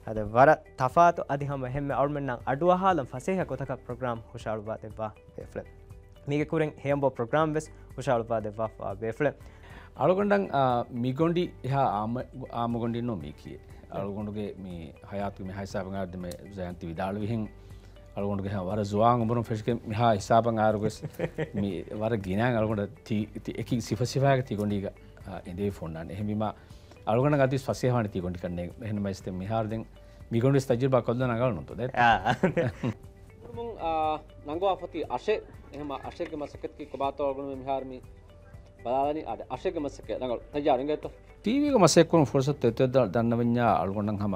هذا ورا تفاوت أديها مهمة أرمنا أدوها لم فسيها كتك برنامج وشارو بعد با بفلم ميجا كورين هيامبو برنامج بس وشارو بعد با بفلم අලුගොඩන් මිගොන්ඩි එහා ආමගොඩි නො මේකිය අලුගොඩුගේ මේ හයාතු මේ හිසාබංගාද මේ ජයන්ති විදාල විහින් අලුගොඩුගේ වර ජුවාන් උඹරුම් ෆෙස්ක මෙහා හිසාබං ආරුගස් මේ වර ගිනාන් අලුගොඩ ති එකි සිෆසිෆාග තිගොඩිග ඉඳේ ෆොන්නන් එහෙමිම අලුගොඩ ගතිස් ෆසේහාන තිගොඩි කන්නේ එහෙනම ඉස්තේ මිහාරදෙන් මිගොන්ඩි තජිබා කොල්ද නගල නොතෝ දෙත් මුන් නංගෝ අෆති අෂේ එහෙම අෂේගේ මසකත් කි කොබාතෝ අලුගොඩ මිහාරමි බලාලනි අද අශේක මසක නගල තයාරින් ගත්ත ටීවී එක මසෙක් කොන ෆොර්සත් තෙත දන්නවඤ්ඤා අලුගොඩන් හම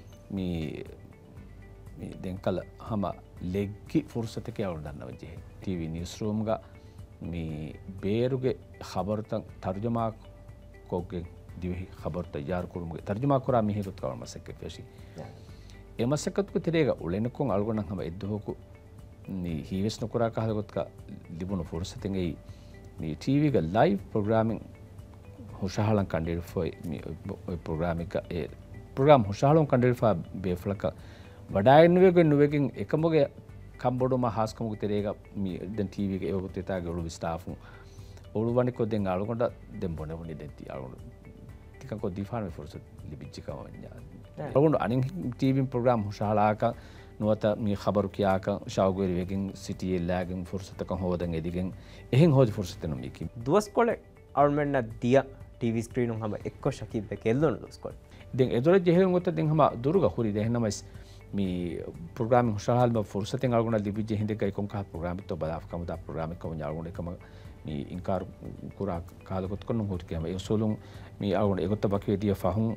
මේ දෙන්කල හම ලෙග්ගි ෆොර්සත් එක යවල දන්නවජේ ටීවී නිවුස් රූම් ගා මේ බේරුගේ خبرතන් තර්ජමා කොගේ දිවි خبر තයාර කුරුමුගේ තර්ජමා කරා මිහිරුත් කවල් මසෙක් පෙෂි එමසකත් ක තිරේග උලෙනකොන් අලුගොඩන් හම එද්දෝකු නී හීවස් නොකරා කහලකොත් ක ලිබුණු ෆොර්සතෙන් ඒ මේ ටීවී එක ලයිව් ප්‍රෝග්‍රෑමින් හොෂහලන් කණ්ඩේර ෆොයි මේ ප්‍රෝග්‍රෑම් එක ඒ ප්‍රෝග්‍රෑම් හොෂහලන් කණ්ඩේර ෆා බේෆලක වඩායන් නුවකින් එකමගේ කම්බොඩම හාස්කමුක තෙරේක මේ දැන් ටීවී එක ඒවකුත් එතාගේ ඔළු ස්ටාෆ් ඔළු වනිකෝ දෙන් අලුගොඩ දෙන් බොනෙවුනි දෙන්ති අලුගොඩ ටිකක් කො දිෆාන ෆොර්ස ලිබිච්ච කවඤ්ඤා අලුගොඩ අනින් ටීවී ප්‍රෝග්‍රෑම් හොෂහලාක නුවත මේ خبر කියාක ශාවගෝරි වේගෙන් සිටියේ ලෑගෙන් ෆොර්සතක හොදන් එදිගෙන් එහෙන් හොදි ෆොර්සතන මේකි දුවස් කොල අර්මෙන්න දිය ටීවී ස්ක්‍රීන් උන් හැම එක්ක ශකීබ් එක එල්ලන දුවස් කොල දැන් එදොර ජෙහෙන් උත දැන් හැම දුරුග හුරි දෙහෙනමස් මේ ප්‍රෝග්‍රෑමින් හොෂහල් බ ෆොර්සතෙන් අල්ගොන ලිබිජ හින්දක එකම් කහ ප්‍රෝග්‍රෑම් එක බලාව කම දා ප්‍රෝග්‍රෑම් එක වඤ්ඤා අල්ගොන එකම මේ ඉන්කාර කුරා කාලකොත් කොන්න හොත් කියම ඒ සෝලුන් මේ අල්ගොන ඒගොත බකේ දිය ෆහුන්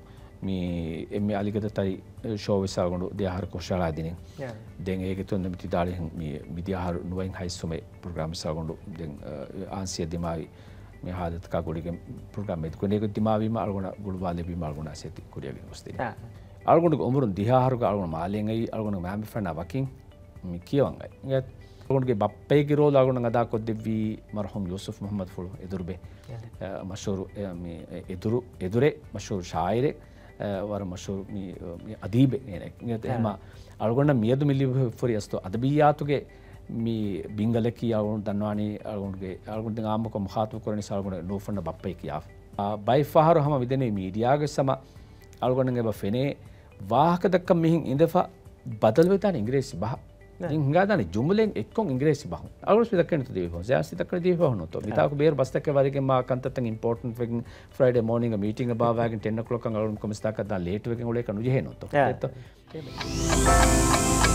මේ එම්මේ අලිගද තයි ෂෝ විසාගොඩු දියාහර කොෂාලා දිනේ දැන් ඒකේ තුන් මිති දාලේ මේ විදියාහර නුවයින් හයිසුමේ ප්‍රෝග්‍රෑම් සාගොඩු දැන් ආන්සිය දිමාවි මේ හාදත් කගොඩිගේ ප්‍රෝග්‍රෑම් එක කොනේක දිමාවිම අල්ගොන ගුළුවාලේ බිම අල්ගොන ඇසෙති කුරියගේ මොස්තේ අල්ගොන උඹරුන් දියාහරුක අල්ගොන මාලෙන් අයි අල්ගොන මෑමි ෆ්‍රෙන්ඩ් වකින් මේ කියවන් අයි ඉතින් අල්ගොනගේ බප්පේ ගිරෝ අල්ගොන ගදා කො දෙවි මර්හුම් යූසුෆ් මුහම්මද් ෆුල් එදුරුබේ මෂූර් මේ එදුරේ මෂූර් ශායිරේ වර මෂූර් මේ අදීබේ නේ එහෙම අල්ගොන්න මියදු මිලි ෆොරියස්තෝ අදබියාතුගේ මේ බින්ගල කියාවුන් දන්නවානි අල්ගොන්ගේ අල්ගොන් දෙන ආමක මහාතු කරණි සල්ගොන නෝෆන්න බප්පේ කියා බයි ෆහර හැම විදනේ මීඩියාගේ සම අල්ගොන්නගේ බෆෙනේ වාහක දක්ක මිහින් ඉඳෆා බදල් වෙතාන ඉංග්‍රීසි බහ इंगादानी जुमलें एक्कों इंग्रेसी बाहु अगर उसमें तक नहीं तो देव हो ज़्यादा तक नहीं देव हो न तो मिता को बेर बस्ते के बारे के माँ कंत तक important waking Friday morning meeting above waking 10 o'clock का अगर उनको मिस्ता करना लेट वेकिंग उड़े कनुजे है न तो